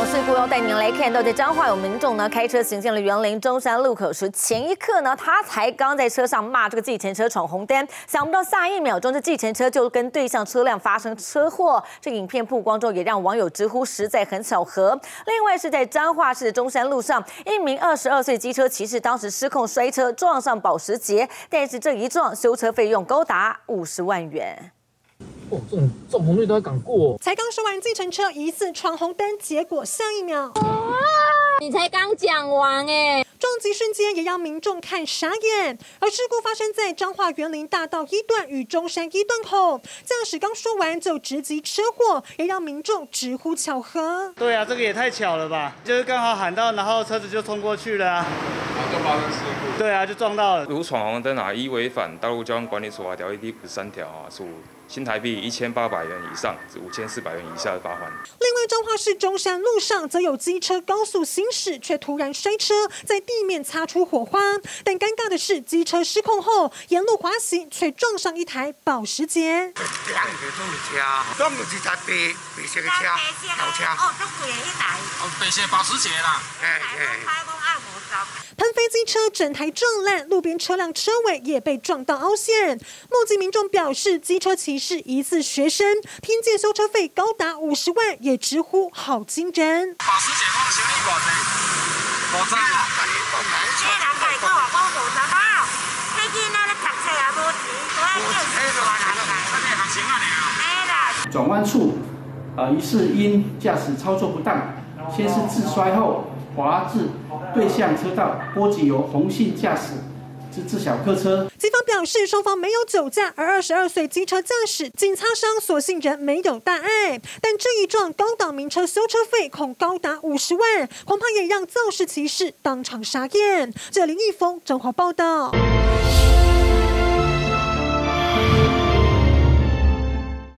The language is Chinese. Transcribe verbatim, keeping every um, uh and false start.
场事故要带您来看到，在彰化有民众呢开车行进了园林中山路口时，前一刻呢他才刚在车上骂这个计程车闯红灯，想不到下一秒钟这计程车就跟对向车辆发生车祸。这影片曝光之后，也让网友直呼实在很巧合。另外是在彰化市的中山路上，一名二十二岁机车骑士当时失控摔车，撞上保时捷，但是这一撞修车费用高达五十万元。 哦，这种这种红绿灯还敢过？ 才刚说完计程车疑似闯红灯，结果下一秒， 你才刚讲完哎！ 撞击瞬间也让民众看傻眼。而事故发生在彰化园林大道一段与中山一段口，驾驶刚说完就直击车祸，也让民众直呼巧合。 对啊，这个也太巧了吧！就是刚好喊到，然后车子就冲过去了啊， 然后就发生事故。对啊，就撞到了。 如闯红灯啊，依违反道路交通管理处罚条例第五十三条啊，属 新台币一千八百元以上至五千四百元以下的罚款。 另外，彰化市中山路上则有机车高速行驶，却突然摔车，在地面擦出火花。但尴尬的是，机车失控后沿路滑行，却撞上一台保时捷。 都唔是台白白色的车，轿车。 哦，足贵的一台。 哦，白色保时捷啦。哎哎。 喷飞机车整台撞烂，路边车辆车尾也被撞到凹陷。目击民众表示，机车骑士疑似学生，拼借修车费高达五十万，也直呼好惊人。 保时捷我修理偌济？五十啊！ 这人来讲话讲五十啊，迄囡仔咧读册也无钱，所以叫死大人来。 他这学生啊尔。 哎啦。 转弯处，呃，疑似因驾驶操作不当，先是自摔后滑至 对向车道，波及由红姓驾驶之自小客车。 警方表示，双方没有酒驾，而二十二岁机车驾驶仅擦伤，所幸人没有大碍。但这一撞，高档名车修车费恐高达五十万，恐怕也让肇事骑士当场傻眼。这林一峰，中华报道。